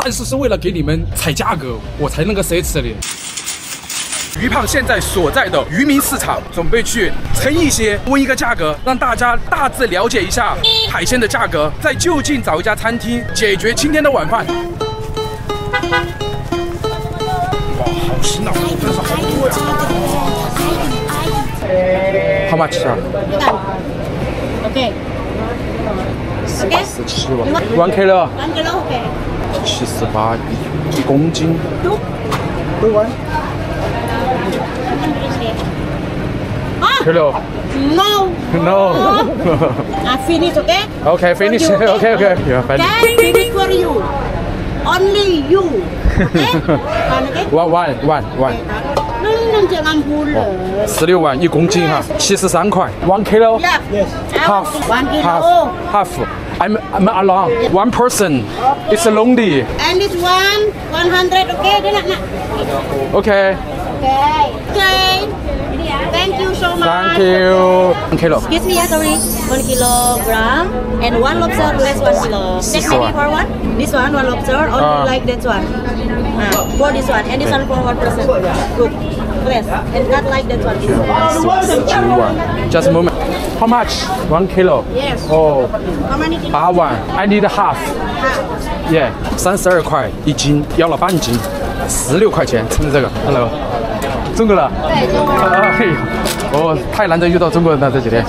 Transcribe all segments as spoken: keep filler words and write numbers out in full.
但是是为了给你们踩价格，我才那个奢侈的。鱼胖现在所在的渔民市场，准备去称一些，问一个价格，让大家大致了解一下海鲜的价格，在就近找一家餐厅解决今天的晚饭。哇，好新啊！真是好多呀！How much 啊 ？OK。 十七万。One kilo。 One kilo OK。 七十八一公斤。都完。 Hello. No. No. I finish, okay? Okay, finish. Okay, okay. okay. Yeah, finish. Okay, finish for you. Only you. Okay? One, okay? One, one, one, one. 能这样不了。 十六万一公斤哈，七十三块。One kilo. Yes. Half. One kilo. Half. Half. I'm I'm alone. One person. It's lonely. And this one, one hundred, okay? Dia nak nak. Okay. Okay. Okay. Thank you so much. Thank you. One kilo. Excuse me, yeah, sorry. One kilogram and one lobster less one kilo. Take maybe for one. This one, one lobster, only Uh. like that one. Uh, for this one, and this one for one person. Good. Less. And not like that one. Two one. Just a moment. How much? One kilo. Yes. Oh. How many kilos? 八万。I need half. Yeah. 三十二块一斤，要了半斤，十六块钱，称这个。Hello. 中国了。 对，中国人。 哎呦，哦，太难得遇到中国人了这几天。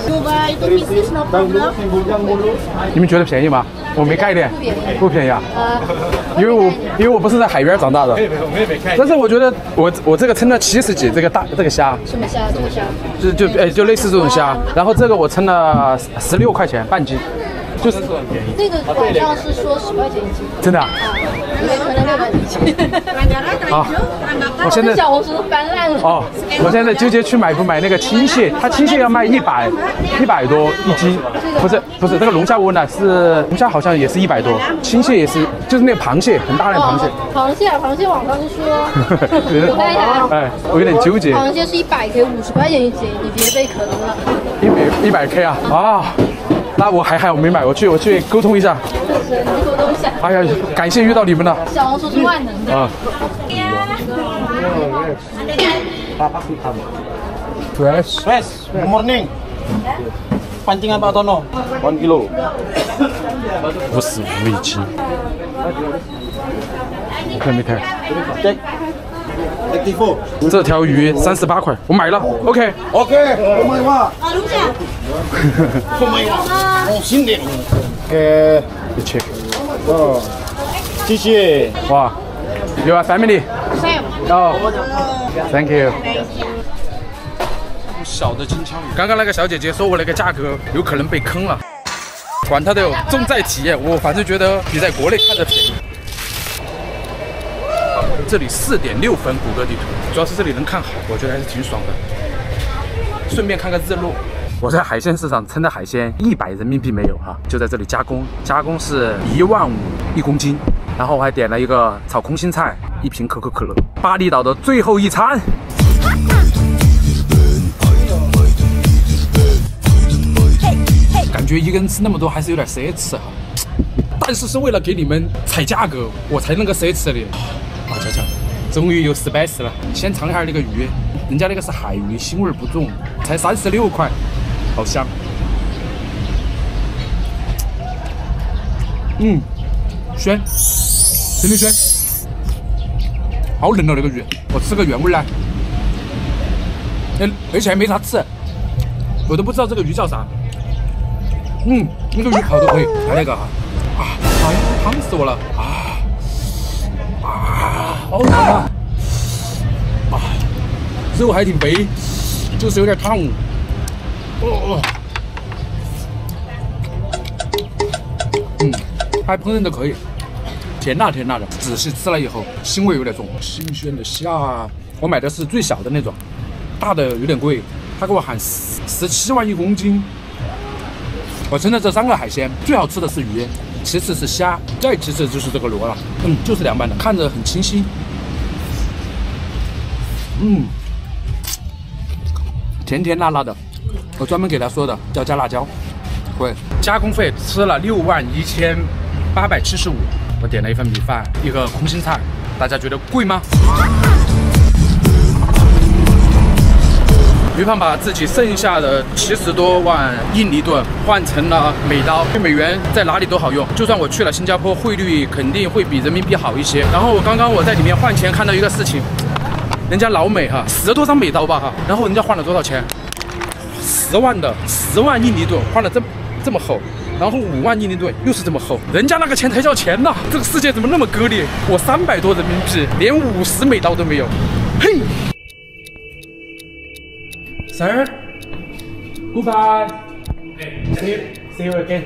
你们觉得便宜吗？我没概念，不便宜啊。因为我因为我不是在海边长大的。但是我觉得我我这个称了七十几，这个大这个虾。 什么虾？什么虾？ 就就哎就类似这种虾，然后这个我称了十六块钱半斤，就是那个网上是说十块钱一斤， 真的啊。 可能六百一斤。 啊，我现在小红书都翻烂了。 哦，我现在纠结去买不买那个青蟹，它青蟹要卖一百一百多一斤，不是不是，这个龙虾我问了是龙虾好像也是一百多，青蟹也是，就是那个螃蟹很大的螃蟹。 螃蟹啊，螃蟹网上是说，我看一下， 哎，我有点纠结。 螃蟹是一百 K 五十块钱一斤，你别被坑了。 一百一百 K 啊啊！那我还好我没买，我去我去沟通一下。 沟通一下。 哎呀，感谢遇到你们了。 小红书是万能的。啊。 Fresh. Fresh. Good morning. Pancingan Pak Tono. One kilo. 五十五一斤。看没看？ Check. eighty-four. 这条鱼三十八块，我买了。OK。 OK. Kumawa. 啊，龙虾。 Kumawa. 哦，新的。 OK。你 check。 哦，谢谢。 哇 ，You are family。 Same。 哦 ，Thank you。小的金枪鱼，刚刚那个小姐姐说我那个价格有可能被坑了，管他的哟，重在体验。我反正觉得比在国内看着便宜。这里四点六分谷歌地图，主要是这里能看海，我觉得还是挺爽的。顺便看看日落。我在海鲜市场称的海鲜一百人民币没有哈，就在这里加工，加工是一万五一公斤。然后我还点了一个炒空心菜，一瓶可口可乐。巴厘岛的最后一餐。感觉一个人吃那么多还是有点奢侈哈，但是是为了给你们踩价格，我才那个奢侈的。啊，瞧瞧，终于有 spice 了。先尝一下那个鱼，人家那个是海鱼，腥味不重，才三十六块，好香。嗯，鲜，真的鲜，好嫩哦那个鱼。我吃个原味来，哎，而且还没啥刺，我都不知道这个鱼叫啥。嗯，那个鱼烤的可以，还那个哈，啊，哎呀，烫死我了啊啊，好烫啊！啊，肉还挺肥，就是有点烫。哦哦，嗯，还烹饪的可以，甜辣甜辣的。仔细吃了以后，腥味有点重。新鲜的虾，我买的是最小的那种，大的有点贵，他给我喊十十七万一公斤。我称的这三个海鲜，最好吃的是鱼，其次是虾，再其次就是这个螺了。嗯，就是凉拌的，看着很清新。嗯，甜甜辣辣的。我专门给他说的，要加辣椒。会加工费吃了六万一千八百七十五， 我点了一份米饭，一个空心菜，大家觉得贵吗？于胖把自己剩下的七十多万印尼盾换成了美刀，美元在哪里都好用。就算我去了新加坡，汇率肯定会比人民币好一些。然后刚刚我在里面换钱，看到一个事情，人家老美哈十多张美刀吧哈，然后人家换了多少钱？十万的十万印尼盾换了这这么厚，然后五万印尼盾又是这么厚，人家那个钱才叫钱呐！这个世界怎么那么割裂？我三百多人民币，连五十美刀都没有，嘿！ Sir, goodbye. See you, see you again.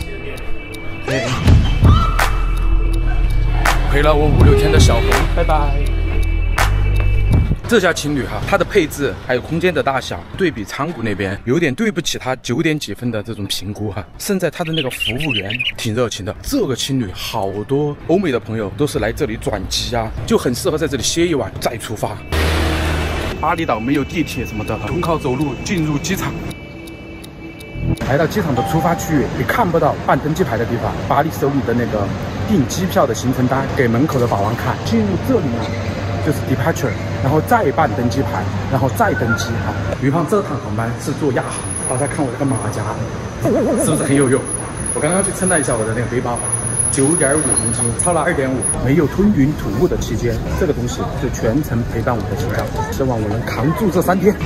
陪了我五六天的小红，拜拜。这家青旅哈，它的配置还有空间的大小，对比昌谷那边有点对不起它九点几分的这种评估哈。胜在它的那个服务员挺热情的。这个青旅好多欧美的朋友都是来这里转机啊，就很适合在这里歇一晚再出发。 巴厘岛没有地铁什么的，纯靠走路进入机场。来到机场的出发区域，你看不到办登机牌的地方，巴黎手里的那个订机票的行程单给门口的保安看。进入这里呢，就是 departure， 然后再办登机牌，然后再登机啊。于胖这趟航班是坐亚航，大家看我这个马甲，是不是很有用？我刚刚去称了一下我的那个背包。 九点五公斤，超了二点五，没有吞云吐雾的期间，这个东西就全程陪伴我的心脏。希望我能扛住这三天。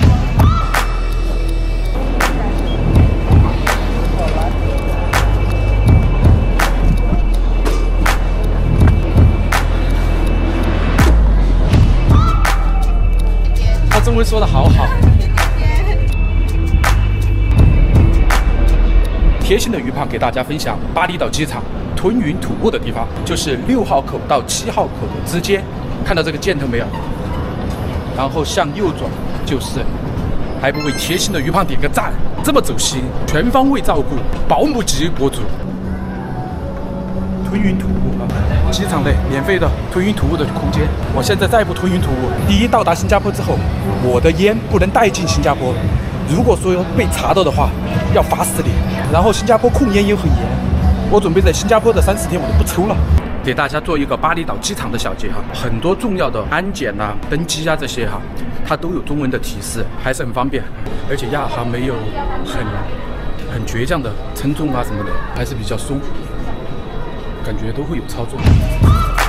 他中文说的好好。贴心的于胖给大家分享巴厘岛机场。 吞云吐雾的地方就是六号口到七号口的之间，看到这个箭头没有？然后向右转就是，还不为贴心的于胖点个赞，这么走心，全方位照顾，保姆级博主。吞云吐雾啊！机场内免费的吞云吐雾的空间，我现在再不吞云吐雾，第一到达新加坡之后，我的烟不能带进新加坡，如果说被查到的话，要罚死你。然后新加坡控烟也很严。 我准备在新加坡的三十天，我都不抽了。给大家做一个巴厘岛机场的小结哈，很多重要的安检呐、登机啊这些哈，它都有中文的提示，还是很方便。而且亚航没有很很倔强的称重啊什么的，还是比较松，感觉都会有操作。